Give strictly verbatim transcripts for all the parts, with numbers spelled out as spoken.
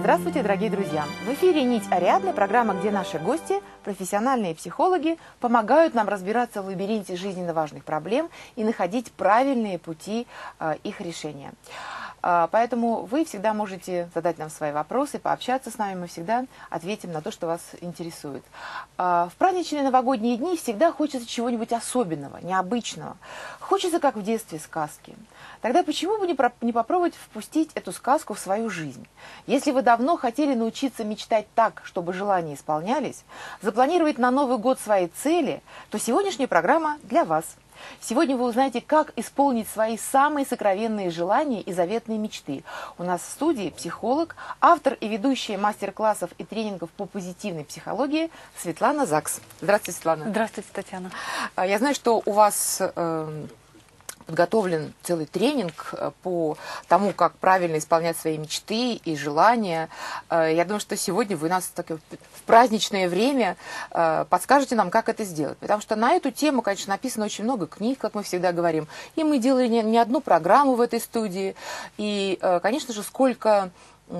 Здравствуйте, дорогие друзья! В эфире «Нить Ариадны», программа, где наши гости, профессиональные психологи, помогают нам разбираться в лабиринте жизненно важных проблем и находить правильные пути э, их решения. Э, поэтому вы всегда можете задать нам свои вопросы, пообщаться с нами, мы всегда ответим на то, что вас интересует. Э, в праздничные новогодние дни всегда хочется чего-нибудь особенного, необычного. Хочется, как в детстве, сказки. Тогда почему бы не, про не попробовать впустить эту сказку в свою жизнь? Если вы давно хотели научиться мечтать так, чтобы желания исполнялись, запланировать на Новый год свои цели, то сегодняшняя программа для вас. Сегодня вы узнаете, как исполнить свои самые сокровенные желания и заветные мечты. У нас в студии психолог, автор и ведущая мастер-классов и тренингов по позитивной психологии Светлана Закс. Здравствуйте, Светлана. Здравствуйте, Татьяна. Я знаю, что у вас э, подготовлен целый тренинг по тому, как правильно исполнять свои мечты и желания. Я думаю, что сегодня вы нас так, в праздничное время подскажете нам, как это сделать. Потому что на эту тему, конечно, написано очень много книг, как мы всегда говорим. И мы делали не, не одну программу в этой студии. И, конечно же, сколько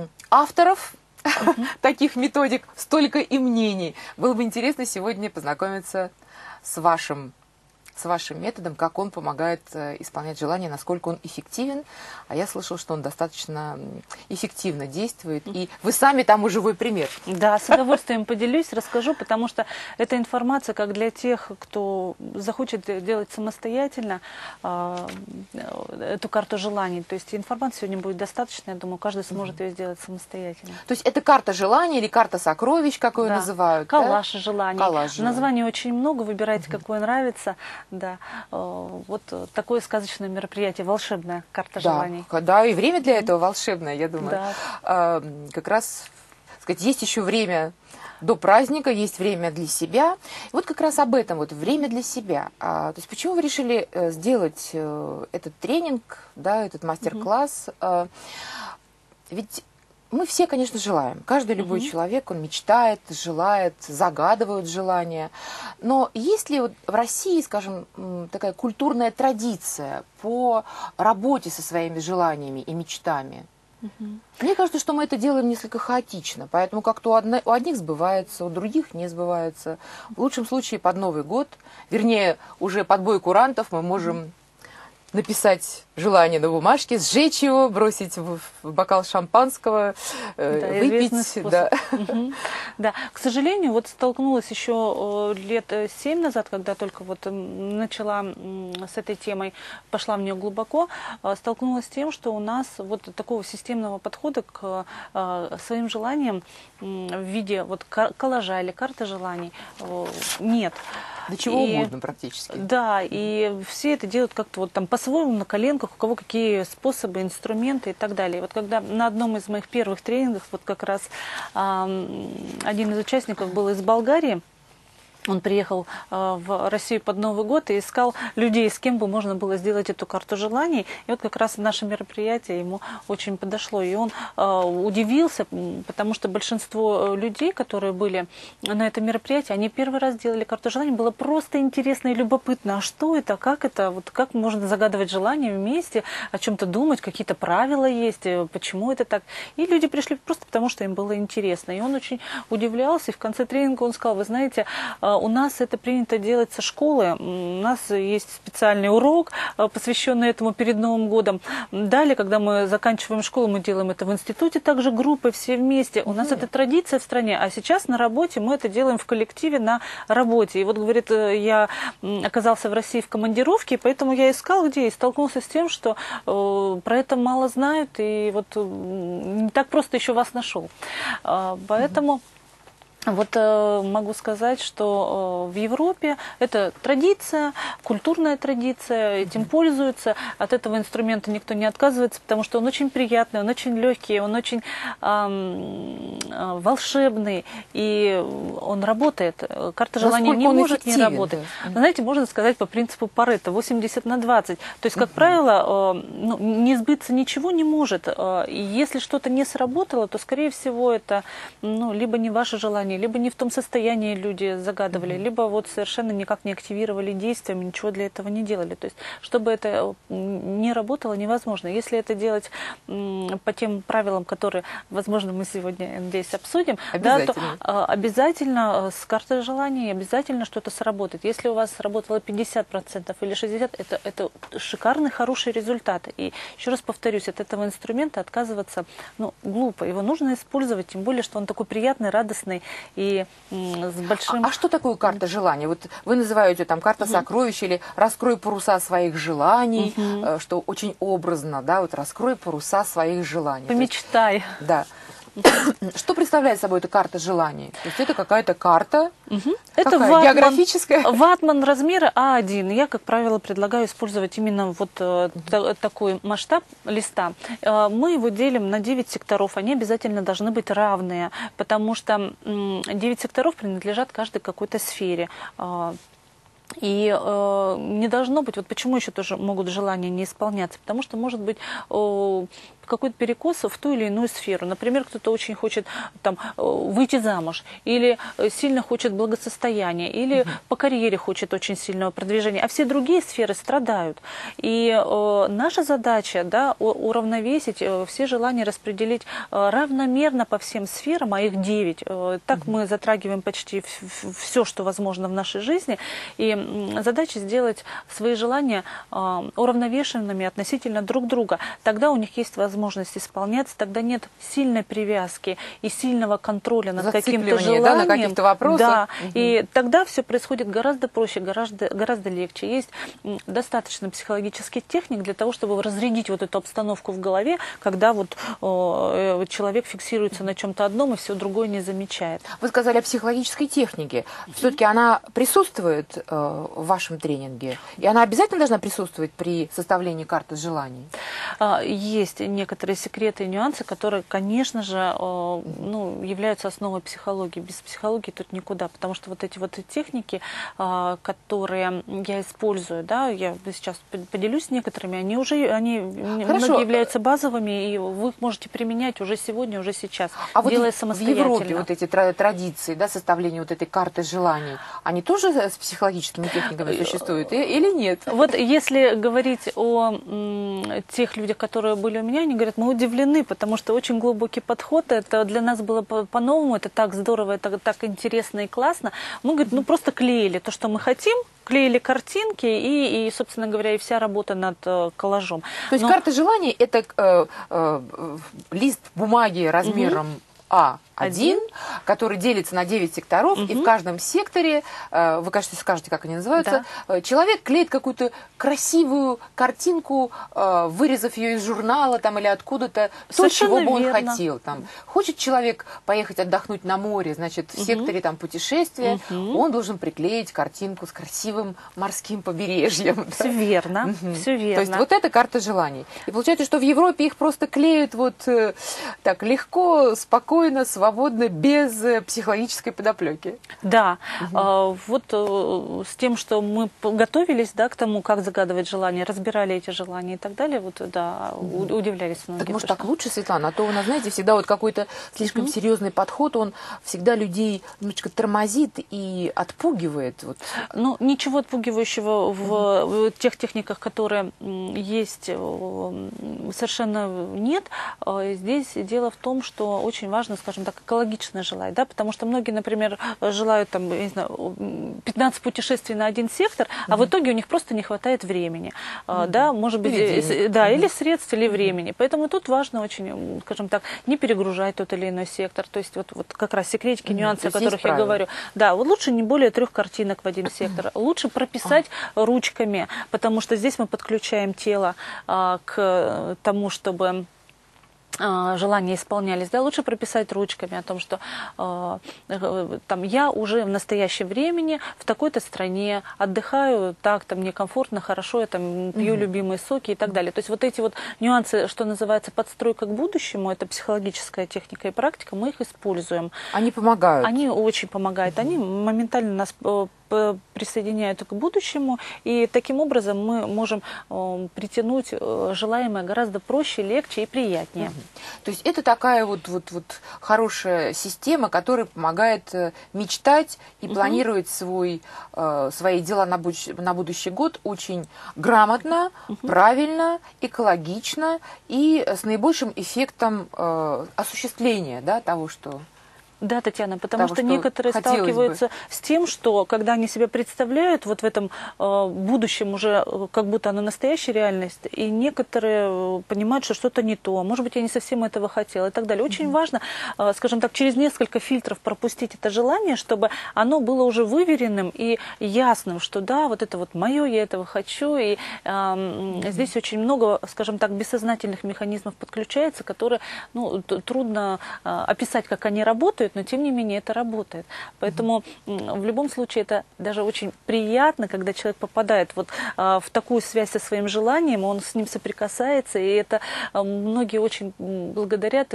авторов mm-hmm. таких методик, столько и мнений. Было бы интересно сегодня познакомиться с вашим с вашим методом, как он помогает э, исполнять желания, насколько он эффективен. А я слышала, что он достаточно эффективно действует. И вы сами тому живой пример. Да, с удовольствием поделюсь, расскажу, потому что эта информация как для тех, кто захочет делать самостоятельно э, эту карту желаний. То есть информации сегодня будет достаточно, я думаю, каждый сможет ее сделать самостоятельно. То есть это карта желаний или карта сокровищ, как ее да. называют? Коллаж да? желаний. Коллаж желаний. Названий очень много, выбирайте, какое нравится. Да, вот такое сказочное мероприятие, волшебная карта да, желаний. Да, и время для этого волшебное, я думаю. Да. А, как раз, сказать, есть еще время до праздника, есть время для себя. И вот как раз об этом, вот время для себя. А, то есть почему вы решили сделать этот тренинг, да, этот мастер-класс? Mm-hmm. а, ведь мы все, конечно, желаем. Каждый любой mm-hmm. человек, он мечтает, желает, загадывает желания. Но есть ли вот в России, скажем, такая культурная традиция по работе со своими желаниями и мечтами? Mm-hmm. Мне кажется, что мы это делаем несколько хаотично. Поэтому как-то у, одно, у одних сбывается, у других не сбывается. В лучшем случае под Новый год, вернее, уже под бой курантов мы можем... Mm-hmm. написать желание на бумажке, сжечь его, бросить в бокал шампанского, да, выпить. Да. Угу. Да, к сожалению, вот столкнулась еще лет семь назад, когда только вот начала с этой темой, пошла в нее глубоко, столкнулась с тем, что у нас вот такого системного подхода к своим желаниям в виде вот коллажа или карты желаний нет. До чего и, угодно практически. Да, и все это делают как-то вот там по-своему, на коленках, у кого какие способы, инструменты и так далее. Вот когда на одном из моих первых тренингов, вот как раз э, один из участников был из Болгарии, он приехал э, в Россию под Новый год и искал людей, с кем бы можно было сделать эту карту желаний. И вот как раз наше мероприятие ему очень подошло. И он э, удивился, потому что большинство людей, которые были на этом мероприятии, они первый раз делали карту желаний. Было просто интересно и любопытно. А что это? Как это? Вот как можно загадывать желания вместе, о чем-то думать, какие-то правила есть, почему это так? И люди пришли просто потому, что им было интересно. И он очень удивлялся. И в конце тренинга он сказал, вы знаете, у нас это принято делать со школы. У нас есть специальный урок, посвященный этому перед Новым годом. Далее, когда мы заканчиваем школу, мы делаем это в институте, также группы, все вместе. У нас это традиция в стране, а сейчас на работе мы это делаем в коллективе на работе. И вот, говорит, я оказался в России в командировке, поэтому я искал где и столкнулся с тем, что э, про это мало знают, и вот не так просто еще вас нашел. Э, поэтому... Вот э, могу сказать, что э, в Европе это традиция, культурная традиция, этим пользуются. От этого инструмента никто не отказывается, потому что он очень приятный, он очень легкий, он очень э, э, волшебный, и он работает. Карта желания не может не работать. Да. Знаете, можно сказать по принципу Паретто, восемьдесят на двадцать. То есть, как uh-huh. правило, э, ну, не сбыться ничего не может. Э, и если что-то не сработало, то, скорее всего, это ну, либо не ваше желание, желание, либо не в том состоянии люди загадывали, mm-hmm. либо вот совершенно никак не активировали действиями, ничего для этого не делали. То есть, чтобы это не работало, невозможно. Если это делать по тем правилам, которые, возможно, мы сегодня, я надеюсь, обсудим, да, то а, обязательно с картой желаний обязательно что-то сработает. Если у вас сработало пятьдесят процентов или шестьдесят процентов, это, это шикарный, хороший результат. И еще раз повторюсь, от этого инструмента отказываться ну, глупо. Его нужно использовать, тем более, что он такой приятный, радостный и с большим... А, а что такое карта желаний? Вот вы называете там карта угу. сокровищ или раскрой паруса своих желаний, угу. что очень образно, да, вот раскрой паруса своих желаний. Помечтай. Есть, да. Что представляет собой эта карта желаний? То есть это какая-то карта, угу. это ватман, географическая? Ватман размера А один. Я, как правило, предлагаю использовать именно вот э, такой масштаб листа. Э, мы его делим на девять секторов. Они обязательно должны быть равные, потому что э, девять секторов принадлежат каждой какой-то сфере. Э, И э, не должно быть, вот почему еще тоже могут желания не исполняться, потому что может быть э, какой-то перекос в ту или иную сферу. Например, кто-то очень хочет там, выйти замуж, или сильно хочет благосостояния, или угу. по карьере хочет очень сильного продвижения, а все другие сферы страдают. И э, наша задача да, уравновесить, э, все желания распределить э, равномерно по всем сферам, а их девять. Э, так угу. мы затрагиваем почти все, что возможно в нашей жизни. И э, задача сделать свои желания э, уравновешенными относительно друг друга. Тогда у них есть возможность возможность исполняться, тогда нет сильной привязки и сильного контроля над каким-то желанием. Да, на каких-то вопросах. Да, угу. И тогда все происходит гораздо проще, гораздо, гораздо легче. Есть достаточно психологических техник для того, чтобы разрядить вот эту обстановку в голове, когда вот о, человек фиксируется на чем-то одном и все другое не замечает. Вы сказали о психологической технике. Все-таки она присутствует э, в вашем тренинге? И она обязательно должна присутствовать при составлении карты желаний? Есть некоторые секреты и нюансы, которые, конечно же, ну, являются основой психологии. Без психологии тут никуда, потому что вот эти вот техники, которые я использую, да, я сейчас поделюсь некоторыми, они уже, они многие являются базовыми, и вы их можете применять уже сегодня, уже сейчас, а делая вот самостоятельно. В Европе вот эти традиции, да, составления вот этой карты желаний, они тоже с психологическими техниками существуют или нет? Вот если говорить о тех людях, которые были у меня, они говорят, мы удивлены, потому что очень глубокий подход, это для нас было по-новому, это так здорово, это так интересно и классно. Мы, говорит, ну просто клеили то, что мы хотим, клеили картинки и, и собственно говоря, и вся работа над э, коллажом. То есть Но... карта желаний – это э, э, лист бумаги размером угу. А один, который делится на девять секторов, угу. и в каждом секторе, вы, кажется, скажете, как они называются, да. человек клеит какую-то красивую картинку, вырезав ее из журнала там, или откуда-то, то, чего бы он верно. хотел. Там. Хочет человек поехать отдохнуть на море, значит, в угу. секторе там, путешествия, угу. он должен приклеить картинку с красивым морским побережьем. Все да? верно, угу. все верно. То есть вот это карта желаний. И получается, что в Европе их просто клеют вот так легко, спокойно, свободно, свободно, без психологической подоплеки. Да, угу. а, вот а, с тем, что мы готовились да, к тому, как загадывать желания, разбирали эти желания и так далее, вот, да, угу. удивлялись многие. Так может что... так лучше, Светлана? А то у нас, знаете, всегда вот какой-то слишком угу. серьезный подход, он всегда людей немножечко тормозит и отпугивает. Вот. Ну, ничего отпугивающего в, угу. в тех техниках, которые есть, совершенно нет. Здесь дело в том, что очень важно, скажем так, экологично желать, да, потому что многие, например, желают там, я не знаю, пятнадцать путешествий на один сектор, mm-hmm. а в итоге у них просто не хватает времени, mm-hmm. да, может быть, или да, mm-hmm. или средств, или времени. Поэтому тут важно очень, скажем так, не перегружать тот или иной сектор, то есть вот, вот как раз секретики, mm-hmm. нюансы, о которых я говорю. Да, вот лучше не более трех картинок в один сектор, лучше прописать mm-hmm. ручками, потому что здесь мы подключаем тело а, к тому, чтобы желания исполнялись, да, лучше прописать ручками о том, что э, там я уже в настоящем времени в такой-то стране отдыхаю, так, там мне комфортно, хорошо, я там пью угу. любимые соки и так далее. То есть вот эти вот нюансы, что называется подстройка к будущему, это психологическая техника и практика, мы их используем. Они помогают? Они очень помогают, угу. они моментально нас присоединяют к будущему, и таким образом мы можем притянуть желаемое гораздо проще, легче и приятнее. Угу. То есть это такая вот, вот, вот хорошая система, которая помогает мечтать и угу. планировать свой, свои дела на будущий, на будущий год очень грамотно, угу. правильно, экологично и с наибольшим эффектом осуществления, да, того, что... Да, Татьяна, потому того, что, что некоторые сталкиваются бы. с тем, что когда они себя представляют вот в этом э, будущем уже, как будто оно настоящая реальность, и некоторые понимают, что что-то не то, может быть, я не совсем этого хотела и так далее. Очень mm-hmm. важно, э, скажем так, через несколько фильтров пропустить это желание, чтобы оно было уже выверенным и ясным, что да, вот это вот мое, я этого хочу, и э, mm-hmm. здесь очень много, скажем так, бессознательных механизмов подключается, которые, ну, трудно э, описать, как они работают, но тем не менее это работает. Поэтому в любом случае это даже очень приятно, когда человек попадает вот а, в такую связь со своим желанием, он с ним соприкасается, и это а, многие очень благодарят и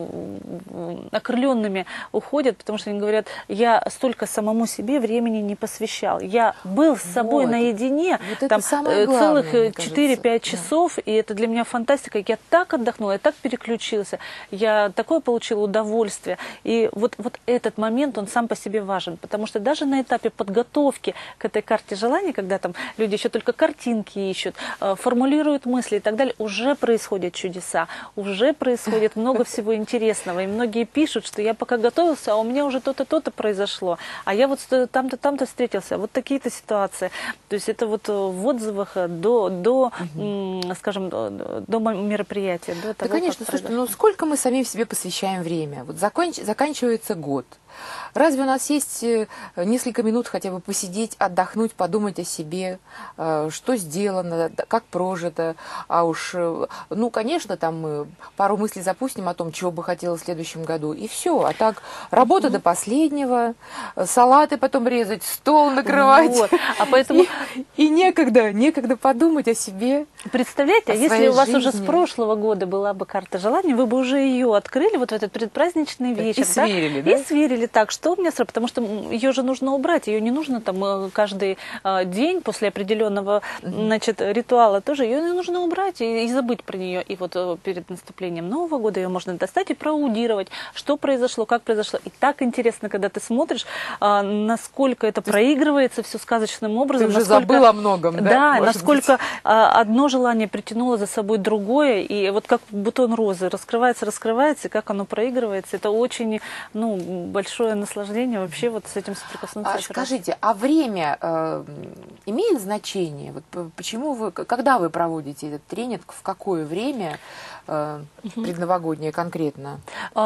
окрыленными уходят, потому что они говорят, я столько самому себе времени не посвящал. Я был с собой вот. наедине вот там, целых четыре-пять часов, да. и это для меня фантастика. Я так отдохнула, я так переключился, я такое получила удовольствие. И Вот, вот этот момент, он сам по себе важен, потому что даже на этапе подготовки к этой карте желаний, когда там люди еще только картинки ищут, формулируют мысли и так далее, уже происходят чудеса, уже происходит много всего интересного. И многие пишут, что я пока готовился, а у меня уже то-то, то-то произошло, а я вот там-то, там-то встретился, вот такие-то ситуации. То есть это вот в отзывах до, до угу. скажем, до, до мероприятия. До того, да, конечно, слушайте, ну сколько мы самим себе посвящаем время? Вот законч... заканчивается год. Разве у нас есть несколько минут хотя бы посидеть, отдохнуть, подумать о себе, что сделано, как прожито, а уж, ну, конечно, там мы пару мыслей запустим о том, чего бы хотелось в следующем году, и все. А так, работа mm-hmm. до последнего, салаты потом резать, стол накрывать. Вот. А поэтому... и, и некогда, некогда подумать о себе. Представляете, а если у вас жизни. уже с прошлого года была бы карта желаний, вы бы уже ее открыли вот в этот предпраздничный вечер. И сверили, да? да? И сверили так, что у меня сразу, потому что ее же нужно убрать, ее не нужно там каждый день после определенного значит, ритуала тоже, ее нужно убрать и, и забыть про нее. И вот перед наступлением Нового года ее можно достать и проаудировать, что произошло, как произошло. И так интересно, когда ты смотришь, насколько это проигрывается все сказочным образом. Ты уже насколько, забыл о многом, да? Да, насколько быть? одно желание притянуло за собой другое, и вот как бутон розы раскрывается, раскрывается, и как оно проигрывается, это очень, ну, большое наслаждение вообще вот с этим соприкоснуться. А скажите, раз. а время э, имеет значение? Вот почему вы, когда вы проводите этот тренинг, в какое время э, угу. предновогоднее конкретно?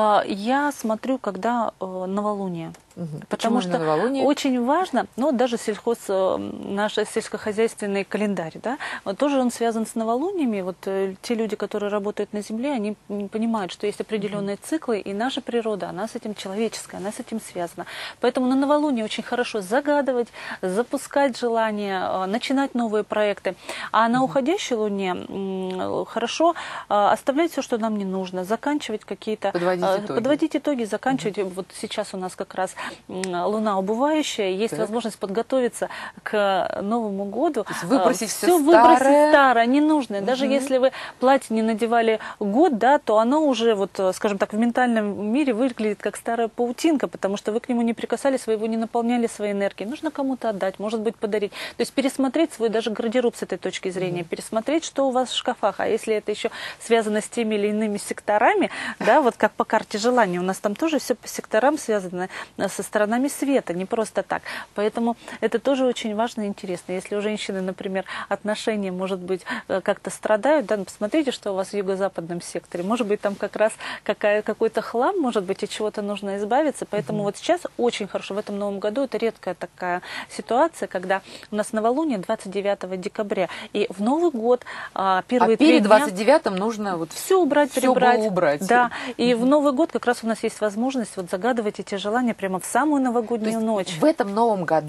Я смотрю, когда э, новолуние. Угу. Потому что новолуние? Очень важно, ну, даже сельхоз, наш сельскохозяйственный календарь, да, вот тоже он связан с новолуниями. Вот э, те люди, которые работают на Земле, они понимают, что есть определенные угу. циклы, и наша природа, она с этим человеческая, она с этим связана. Поэтому на новолуние очень хорошо загадывать, запускать желания, начинать новые проекты. А на угу. уходящей луне э, хорошо э, оставлять все, что нам не нужно, заканчивать какие-то... Подводить итоги. Подводить итоги, заканчивать. Угу. Вот сейчас у нас как раз луна убывающая, есть так. возможность подготовиться к Новому году. Выбросить все, все выбросить старое, старое, ненужное. Угу. Даже если вы платье не надевали год, да, то оно уже, вот, скажем так, в ментальном мире выглядит как старая паутинка, потому что вы к нему не прикасались, вы его не наполняли своей энергией. Нужно кому-то отдать, может быть, подарить. То есть пересмотреть свой даже гардероб с этой точки зрения, угу. пересмотреть, что у вас в шкафах. А если это еще связано с теми или иными секторами, да, вот как по карте желаний, у нас там тоже все по секторам связано со сторонами света, не просто так. Поэтому это тоже очень важно и интересно. Если у женщины, например, отношения, может быть, как-то страдают, да, ну, посмотрите, что у вас в юго-западном секторе. Может быть, там как раз какая, какой-то хлам, может быть, от чего-то нужно избавиться. Поэтому mm-hmm. вот сейчас очень хорошо, в этом новом году, это редкая такая ситуация, когда у нас новолуние двадцать девятого декабря. И в Новый год первые а перед три двадцать девятым нужно вот все убрать, все перебрать. убрать. Да. И mm-hmm. в Новый год как раз у нас есть возможность вот загадывать эти желания прямо в самую новогоднюю ночь. В этом новом году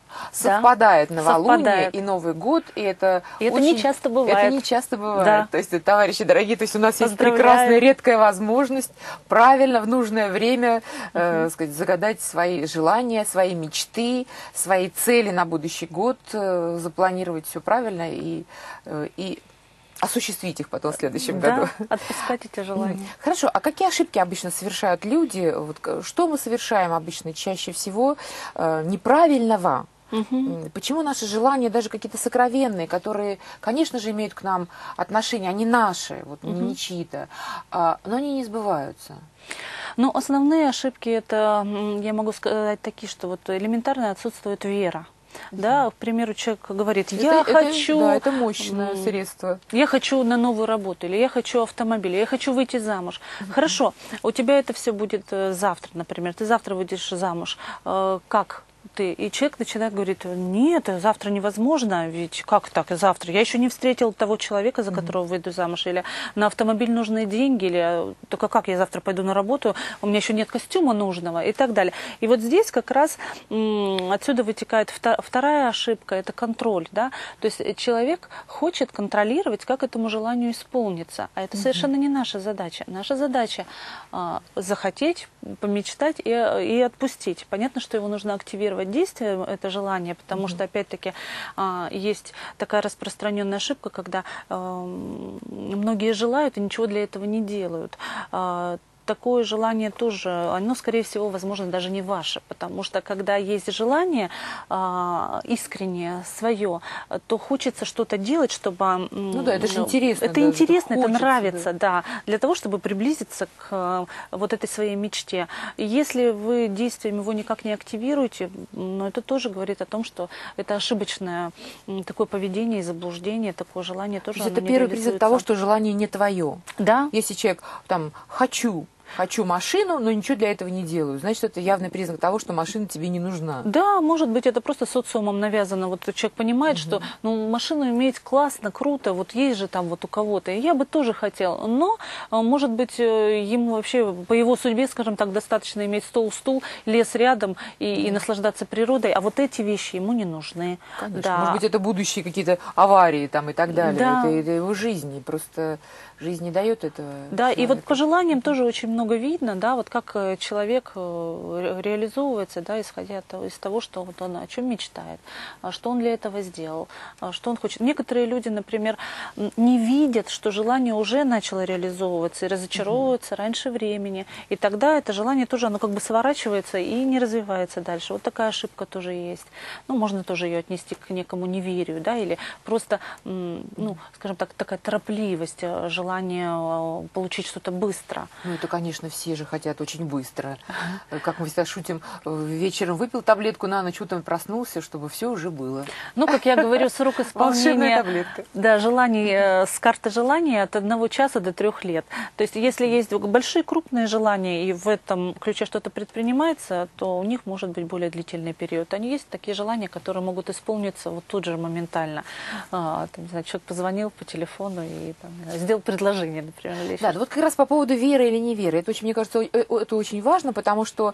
совпадает новолуние совпадает. и Новый год, и это И это очень- не часто бывает. Это не часто бывает. Да. То есть, товарищи дорогие, то есть у нас есть Поздравляю. прекрасная, редкая возможность правильно, в нужное время э, сказать, загадать свои желания, свои мечты, свои цели на будущий год, э, запланировать все правильно и, э, и осуществить их потом в следующем Да, году. отпускать эти желания. Хорошо, а какие ошибки обычно совершают люди? Вот, к- что мы совершаем обычно чаще всего э, неправильного? Мгм. Почему наши желания, даже какие-то сокровенные, которые, конечно же, имеют к нам отношение, они наши, вот, не чьи-то, а, но они не сбываются? Ну, основные ошибки, это, м, я могу сказать, такие, что вот элементарно отсутствует вера. Да, к примеру, человек говорит, я Это- это- хочу... да, это мощное м, средство. Я хочу на новую работу, или я хочу автомобиль, или я хочу выйти замуж. Хорошо, у тебя это все будет э, завтра, например. Ты завтра выйдешь замуж. Э, Как ты? И человек начинает говорить, нет, завтра невозможно, ведь как так завтра? Я еще не встретил того человека, за которого выйду замуж, или на автомобиль нужны деньги, или только как я завтра пойду на работу, у меня еще нет костюма нужного и так далее. И вот здесь как раз м, отсюда вытекает вта- вторая ошибка, это контроль, да, то есть э, человек хочет контролировать, как этому желанию исполниться, а это совершенно не наша задача. Наша задача а, захотеть, помечтать и, и отпустить. Понятно, что его нужно активировать действие, это желание, потому mm-hmm. что, опять-таки, а, есть такая распространенная ошибка, когда а, многие желают и ничего для этого не делают. А, такое желание тоже, оно, скорее всего, возможно, даже не ваше, потому что, когда есть желание а, искреннее, свое, то хочется что-то делать, чтобы... Ну да, это же интересно. Это даже, интересно, это хочется, нравится, да. да, для того, чтобы приблизиться к э, вот этой своей мечте. И если вы действием его никак не активируете, ну, это тоже говорит о том, что это ошибочное м, такое поведение и заблуждение, такое желание тоже. То есть оно это не первый признак реализуется. того, что желание не твое. Да. Если человек там «хочу», Хочу машину, но ничего для этого не делаю. Значит, это явный признак того, что машина тебе не нужна. Да, может быть, это просто социумом навязано. Вот человек понимает, угу. что ну, машину иметь классно, круто, вот есть же там вот у кого-то. И я бы тоже хотел. Но, может быть, ему вообще по его судьбе, скажем так, достаточно иметь стол-стул, лес рядом и, и наслаждаться природой. А вот эти вещи ему не нужны. Конечно. Да. Может быть, это будущие какие-то аварии там и так далее. Да. Это, это его жизни. Просто жизнь не дает этого. Да, человека. и вот по желаниям тоже очень много видно, да, вот как человек реализовывается, да, исходя из того, что вот он о чем мечтает, что он для этого сделал, что он хочет. Некоторые люди, например, не видят, что желание уже начало реализовываться и разочаровываются угу. раньше времени, и тогда это желание тоже, оно как бы сворачивается и не развивается дальше. Вот такая ошибка тоже есть. Ну, можно тоже ее отнести к некому неверию, да, или просто, ну, скажем так, такая торопливость, желание желание получить что-то быстро. Ну, это, конечно, все же хотят очень быстро. Uh-huh. Как мы всегда шутим, вечером выпил таблетку, на ночь утром проснулся, чтобы все уже было. Ну, как я говорю, срок исполнения да, желаний, с карты желаний от одного часа до трех лет. То есть, если есть большие крупные желания, и в этом ключе что-то предпринимается, то у них может быть более длительный период. Они есть такие желания, которые могут исполниться вот тут же моментально. А, там, не знаю, человек позвонил по телефону и там, сделал предложение. предложение, например. Или да, вот как раз по поводу веры или неверы. Это очень, мне кажется, это очень важно, потому что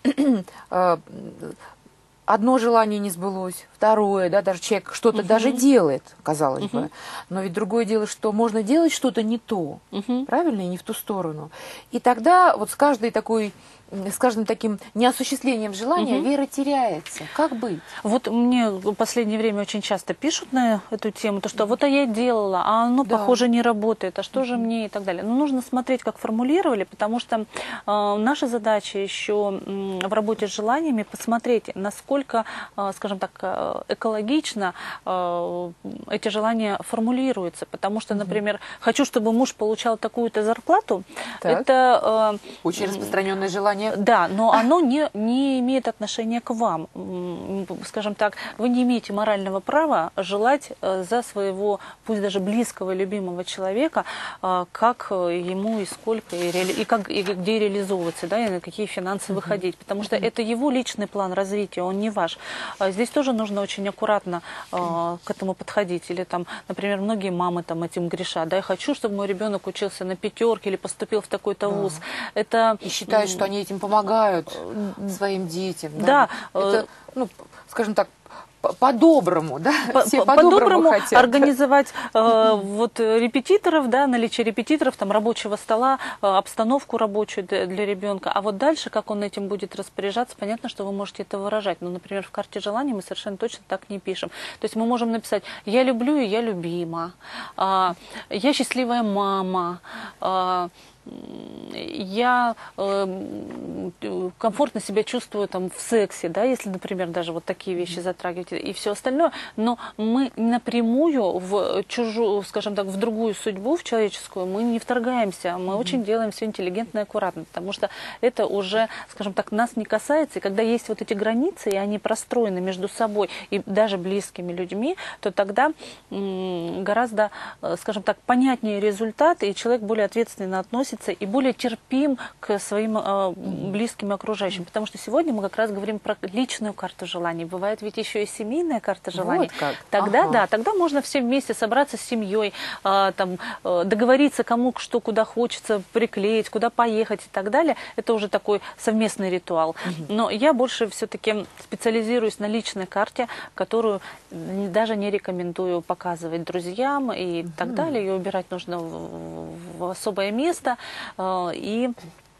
одно желание не сбылось, второе, да, даже человек что-то uh-huh. даже делает, казалось uh-huh. бы, но ведь другое дело, что можно делать что-то не то, uh-huh. правильно, и не в ту сторону. И тогда вот с каждой такой, с каждым таким неосуществлением желания uh-huh. вера теряется. Как быть? Вот мне в последнее время очень часто пишут на эту тему, то что вот а я делала, а оно, да. похоже, не работает, а что uh-huh. же мне и так далее. Но нужно смотреть, как формулировали, потому что э, наша задача еще э, в работе с желаниями посмотреть, насколько, э, скажем так, экологично э, эти желания формулируются. Потому что, например, uh-huh. хочу, чтобы муж получал такую-то зарплату, так. это... Э, очень распространенное желание. Да, но оно не, не имеет отношения к вам. Скажем так, вы не имеете морального права желать за своего, пусть даже близкого, любимого человека, как ему и сколько, и, реали... и, как, и где реализовываться, да, и на какие финансы выходить. Потому что это его личный план развития, он не ваш. Здесь тоже нужно очень аккуратно к этому подходить. Или там, например, многие мамы там этим грешат. Да, я хочу, чтобы мой ребенок учился на пятерке или поступил в такой-то вуз. Да. Это... И считают, что они этим помогают своим детям. Да. Да. Это, ну, скажем так, по-доброму, да? Все по-доброму хотят. Организовать э, вот репетиторов, да, наличие репетиторов, там рабочего стола, э, обстановку рабочую для, для ребенка. А вот дальше, как он этим будет распоряжаться, понятно, что вы можете это выражать. Ну, например, в карте желаний мы совершенно точно так не пишем. То есть мы можем написать: я люблю и я любима, э, я счастливая мама, э, я э, комфортно себя чувствую там в сексе, да, если, например, даже вот такие вещи затрагивать и все остальное, но мы напрямую в чужую, скажем так, в другую судьбу, в человеческую, мы не вторгаемся, мы mm-hmm. очень делаем все интеллигентно и аккуратно, потому что это уже, скажем так, нас не касается, и когда есть вот эти границы, и они простроены между собой и даже близкими людьми, то тогда м, гораздо, скажем так, понятнее результаты, и человек более ответственно относится и более терпим к своим э, близким и окружающим. Потому что сегодня мы как раз говорим про личную карту желаний. Бывает ведь еще и семейная карта желаний. Вот как. Тогда, ага. да, тогда можно все вместе собраться с семьей, э, там, э, договориться, кому что куда хочется приклеить, куда поехать и так далее. Это уже такой совместный ритуал. Угу. Но я больше все-таки специализируюсь на личной карте, которую даже не рекомендую показывать друзьям и угу. так далее. Ее убирать нужно в, в особое место. И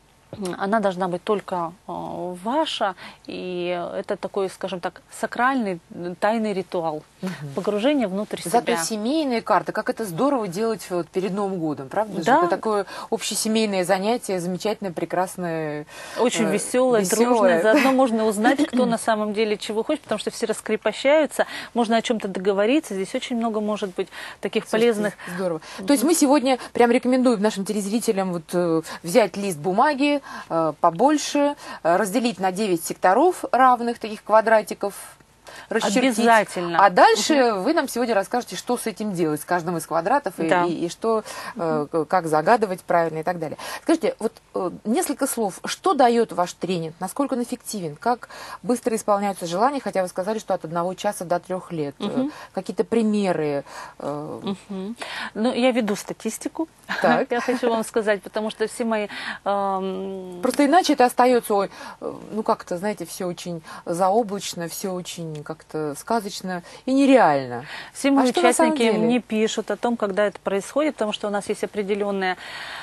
она должна быть только ваша, и это такой, скажем так, сакральный, тайный ритуал, угу. погружение внутрь себя. Зато семейные карты, как это здорово делать вот перед Новым годом, правда? Да. Это такое общесемейное занятие, замечательное, прекрасное. Очень э, веселое, веселое, дружное. Заодно можно узнать, кто на самом деле чего хочет, потому что все раскрепощаются, можно о чем-то договориться. Здесь очень много может быть таких Слушайте, полезных. Здорово. То есть мы сегодня прям рекомендуем нашим телезрителям вот взять лист бумаги, побольше, разделить на девять секторов равных, таких квадратиков, расчертить. Обязательно. А дальше угу. вы нам сегодня расскажете, что с этим делать, с каждым из квадратов, да. и, и, и что, угу. как загадывать правильно и так далее. Скажите, вот несколько слов, что дает ваш тренинг, насколько он эффективен, как быстро исполняются желания, хотя вы сказали, что от одного часа до трех лет. Угу. Какие-то примеры? Угу. Ну, я веду статистику, так. я хочу вам сказать, потому что все мои... Эм... Просто иначе это остается, ой, ну как-то, знаете, все очень заоблачно, все очень как-то сказочно и нереально. Все мои а участники мне пишут о том, когда это происходит, потому что у нас есть определенные,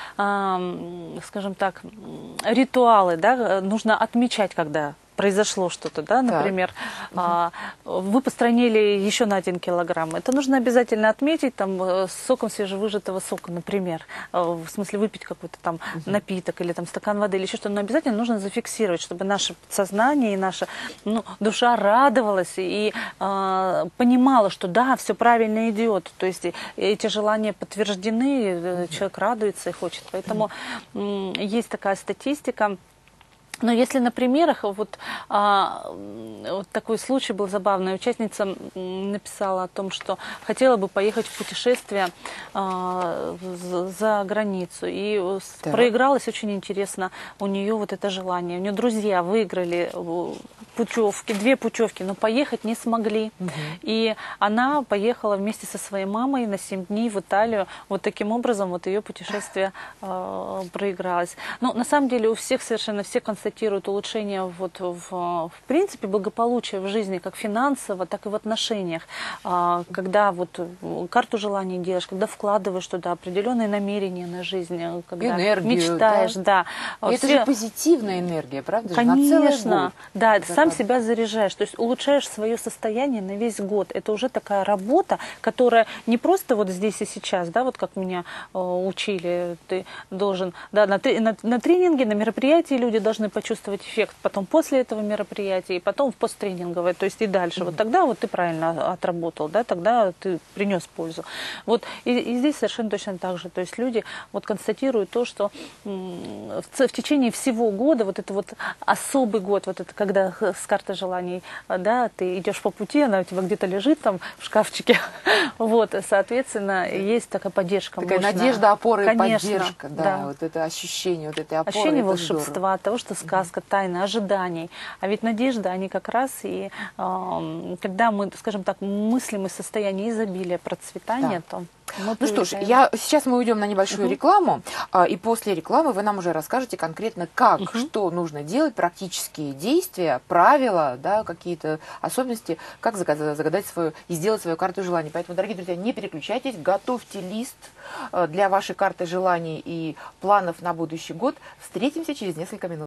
э, скажем так, ритуалы, да, нужно отмечать, когда произошло что-то, да, например, а, вы постранили еще на один килограмм. Это нужно обязательно отметить, там, с соком свежевыжатого сока, например, в смысле выпить какой-то там uh-huh. напиток или там стакан воды или еще что-то, но обязательно нужно зафиксировать, чтобы наше сознание и наша ну, душа радовалась и а, понимала, что да, все правильно идет, то есть эти желания подтверждены, uh-huh. человек радуется и хочет, поэтому uh-huh. есть такая статистика. Но если на примерах, вот, а, вот такой случай был забавный, участница написала о том, что хотела бы поехать в путешествие а, за границу, и да. проигралось очень интересно у нее вот это желание. У нее друзья выиграли путевки, две путевки, но поехать не смогли. Угу. И она поехала вместе со своей мамой на семь дней в Италию. Вот таким образом вот ее путешествие а, проигралось. Но на самом деле у всех совершенно все констатируют, констатируют улучшение вот в, в принципе благополучия в жизни, как финансово, так и в отношениях. А, когда вот карту желаний делаешь, когда вкладываешь туда определенные намерения на жизнь, когда энергию, мечтаешь, да. да. Это Все... же позитивная энергия, правда? Конечно, на целый год. Да, ты сам себя заряжаешь, то есть улучшаешь свое состояние на весь год. Это уже такая работа, которая не просто вот здесь и сейчас, да, вот как меня э, учили, ты должен, да, на, на, на тренинге, на мероприятии люди должны почувствовать эффект, потом после этого мероприятия, и потом в посттренинговое, то есть и дальше. Mm-hmm. Вот тогда вот ты правильно отработал, да, тогда ты принес пользу. Вот и, и здесь совершенно точно так же. То есть люди вот констатируют то, что в, в течение всего года, вот это вот особый год, вот это когда с картой желаний, да, ты идешь по пути, она у тебя где-то лежит там в шкафчике, вот, соответственно, есть такая поддержка. Такая мощная. Надежда, опора и Конечно, поддержка, да, да, вот это ощущение, вот этой опоры. Ощущение волшебства, того, что сказка, тайна, ожиданий. А ведь надежда, они как раз и, э, когда мы, скажем так, мыслим из состояния изобилия, процветания, да. то... Мы Ну что ж, привлекаем. я, сейчас мы уйдем на небольшую Мгм. рекламу, а, и после рекламы вы нам уже расскажете конкретно, как, Мгм. что нужно делать, практические действия, правила, да, какие-то особенности, как загадать, загадать свою и сделать свою карту желаний. Поэтому, дорогие друзья, не переключайтесь, готовьте лист э, для вашей карты желаний и планов на будущий год. Встретимся через несколько минут.